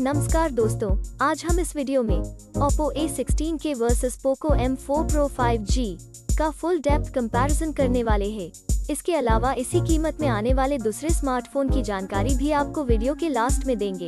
नमस्कार दोस्तों, आज हम इस वीडियो में Oppo A16 versus Poco M4 Pro 5G का फुल डेप्थ कंपैरिजन करने वाले हैं। इसके अलावा इसी कीमत में आने वाले दूसरे स्मार्टफोन की जानकारी भी आपको वीडियो के लास्ट में देंगे।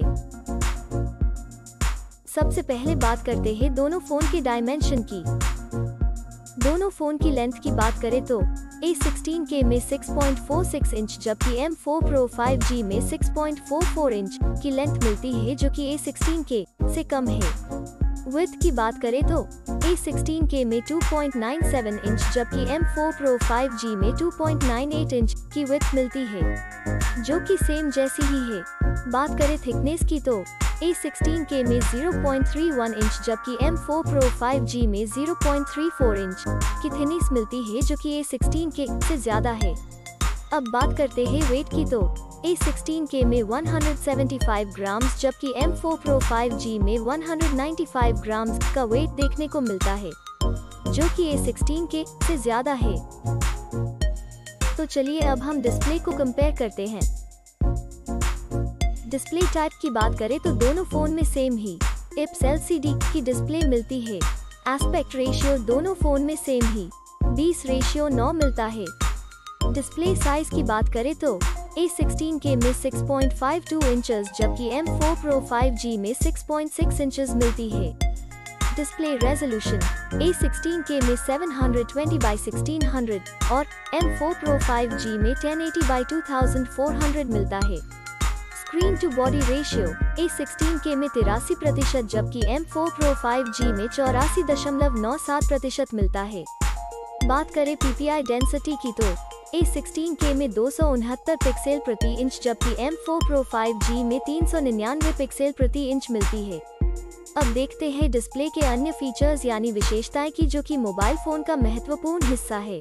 सबसे पहले बात करते हैं दोनों फोन के डायमेंशन की। दोनों फोन की लेंथ की बात करें तो A16 में 6.46 इंच जबकि M4 Pro 5G में 6.44 इंच की लेंथ मिलती है, जो कि A16 से कम है। विड्थ की बात करें तो A16 में 2.97 इंच जबकि M4 Pro 5G में 2.98 इंच की विड्थ मिलती है, जो कि सेम जैसी ही है। बात करें थिकनेस की तो A16 में 0.31 इंच जबकि M4 Pro 5G में 0.34 इंच की थिकनेस मिलती है, जो कि A16 से ज्यादा है। अब बात करते हैं वेट की तो A16 में 175 ग्राम्स जबकि M4 Pro 5G में 195 ग्राम्स का वेट देखने को मिलता है, जो कि A16 से ज्यादा है। तो चलिए अब हम डिस्प्ले को कंपेयर करते हैं। डिस्प्ले टाइप की बात करें तो दोनों फोन में सेम ही IPS LCD की डिस्प्ले मिलती है। एस्पेक्ट रेशियो दोनों फोन में सेम ही 20:9 मिलता है। डिस्प्ले साइज की बात करें तो A16 में 6.52 इंचेस जबकि M4 Pro 5G में 6.6 इंचेस मिलती है। डिस्प्ले रेजोल्यूशन A16 में 720x1600 और M4 Pro 5G में 1080x2400 मिलता है। Screen to body ratio A16 में 83% जबकि M4 Pro 5G में 84.97% मिलता है। बात करें PPI डेंसिटी की तो A16 में 269 पिक्सल प्रति इंच जबकि M4 Pro 5G में 399 पिक्सल प्रति इंच मिलती है। अब देखते हैं डिस्प्ले के अन्य फीचर्स यानी विशेषताएं की, जो कि मोबाइल फोन का महत्वपूर्ण हिस्सा है।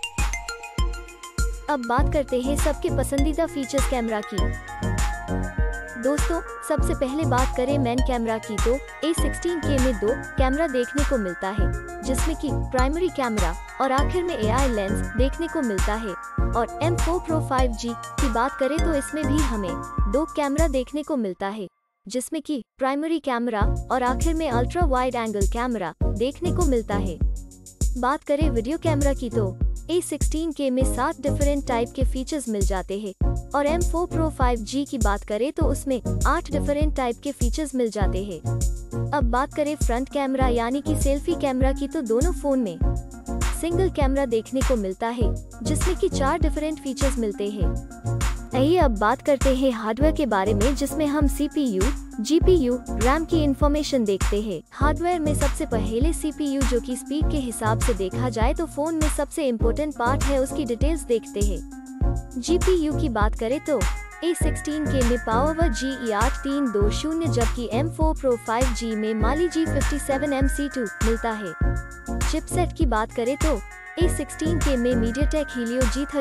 अब बात करते हैं सबके पसंदीदा फीचर्स कैमरा की। दोस्तों, सबसे पहले बात करें मेन कैमरा की तो A16 में 2 कैमरा देखने को मिलता है, जिसमें कि प्राइमरी कैमरा और आखिर में AI लेंस देखने को मिलता है। और M4 Pro 5G की बात करें तो इसमें भी हमें 2 कैमरा देखने को मिलता है, जिसमें कि प्राइमरी कैमरा और आखिर में अल्ट्रा वाइड एंगल कैमरा देखने को मिलता है। बात करें वीडियो कैमरा की तो A16 में 7 डिफरेंट टाइप के फीचर्स मिल जाते हैं और M4 Pro 5G की बात करें तो उसमें 8 डिफरेंट टाइप के फीचर्स मिल जाते हैं। अब बात करें फ्रंट कैमरा यानी कि सेल्फी कैमरा की तो दोनों फोन में सिंगल कैमरा देखने को मिलता है, जिसमें कि 4 डिफरेंट फीचर्स मिलते हैं। आइए अब बात करते हैं हार्डवेयर के बारे में, जिसमें हम CPU, GPU, RAM की इंफॉर्मेशन देखते हैं। हार्डवेयर में सबसे पहले CPU, जो कि स्पीड के हिसाब से देखा जाए तो फोन में सबसे इम्पोर्टेंट पार्ट है, उसकी डिटेल्स देखते हैं। GPU की बात करें तो A16 में Power G8320 जबकि M4 Pro 5G में Mali G57MC2 मिलता है। चिपसेट की बात करें तो A16 में MediaTek Helio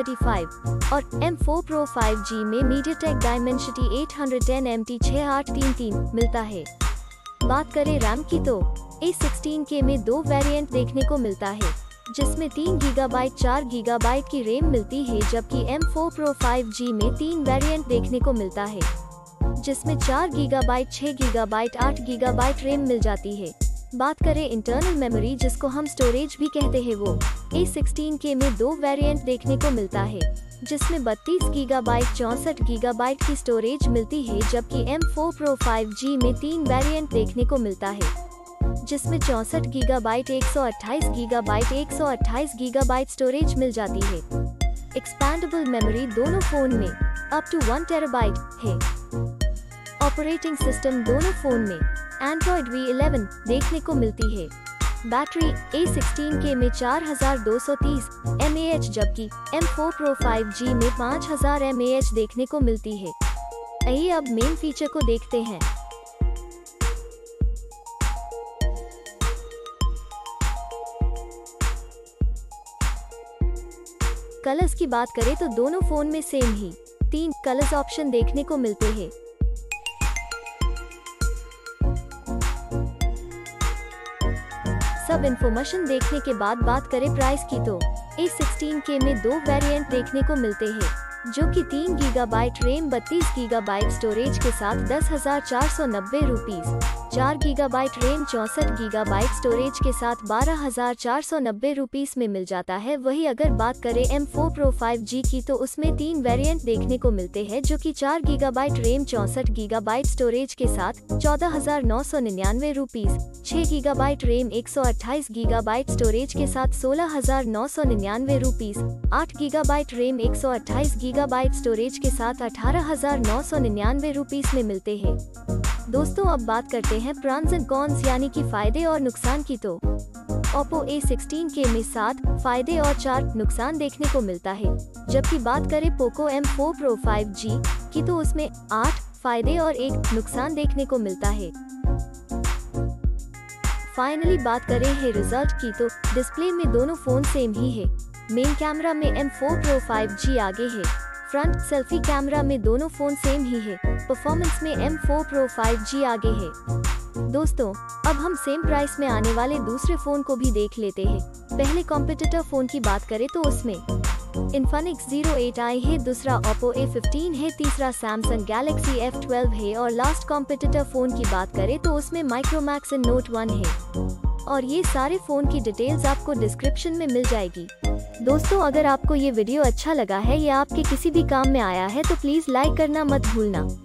G35 और M4 Pro 5G में MediaTek Dimensity 810MT 6833 मिलता है। बात करें RAM की तो A16 में 2 वेरिएंट देखने को मिलता है, जिसमें 3 GB 4 GB की रैम मिलती है, जबकि M4 Pro 5G में 3 वेरिएंट देखने को मिलता है, जिसमें 4 GB 6 GB 8 GB रैम मिल जाती है। बात करें इंटरनल मेमोरी, जिसको हम स्टोरेज भी कहते हैं, वो A16 में 2 वेरिएंट देखने को मिलता है, जिसमें 32 GB 64 GB की स्टोरेज मिलती है, जबकि M4 Pro 5G में 3 वेरिएंट देखने को मिलता है, जिसमें 64 GB 128 GB 128 GB स्टोरेज मिल जाती है। एक्सपैंडेबल मेमोरी दोनों फोन में अप टू 1 TB है। ऑपरेटिंग सिस्टम दोनों फोन में Android V11 देखने को मिलती है। बैटरी A16 में 4230 mAh जबकि M4 Pro 5G में 5000 mAh देखने को मिलती है। आइए अब मेन फीचर को देखते हैं। कलर्स की बात करें तो दोनों फोन में सेम ही 3 कलर्स ऑप्शन देखने को मिलते हैं। सब इन्फॉर्मेशन देखने के बाद बात करें प्राइस की तो A16 में 2 वेरिएंट देखने को मिलते हैं, जो कि 3 गीगाबाइट रैम 32 गीगाबाइट स्टोरेज के साथ 10,490 rupees, 4 gigabyte RAM 64 gigabyte storage के साथ 12,490 रुपीज में मिल जाता है। वही अगर बात करें M4 Pro 5G की तो उसमें 3 वेरिएंट देखने को मिलते हैं, जो कि 4 गीगाबाइट रैम 64 गीगाबाइट स्टोरेज के साथ 14,999 rupees, 6 gigabyte RAM 128 gigabyte storage के साथ 16,999 rupees, 8 gigabyte RAM 128 gigabyte storage के साथ 18,999 रुपीज में मिलते हैं। दोस्तों अब बात करते हैं प्रॉन्स एंड कॉन्स यानी कि फायदे और नुकसान की। तो Oppo A16K में 7 फायदे और 4 नुकसान देखने को मिलता है, जबकि बात करें Poco M4 Pro 5G की तो उसमें 8 फायदे और 1 नुकसान देखने को मिलता है। फाइनली बात करें है रिजल्ट की तो डिस्प्ले में दोनों फोन सेम ही है। मेन कैमरा में M4 Pro 5G आगे है, फ्रंट सेल्फी कैमरा में दोनों फोन सेम ही है, परफॉर्मेंस में M4 Pro 5G आगे है। दोस्तों अब हम सेम प्राइस में आने वाले दूसरे फोन को भी देख लेते हैं। पहले कॉम्पिटिटर फोन की बात करें तो उसमें Infinix Zero 8i है, दूसरा Oppo A15 है, तीसरा Samsung Galaxy F12 है और लास्ट कॉम्पिटिटर फोन की बात करें तो उसमें Micromax Note 1 है। और ये सारे फोन की डिटेल्स आपको डिस्क्रिप्शन में मिल जाएगी। दोस्तों अगर आपको ये वीडियो अच्छा लगा है या आपके किसी भी काम में आया है तो प्लीज लाइक करना मत भूलना।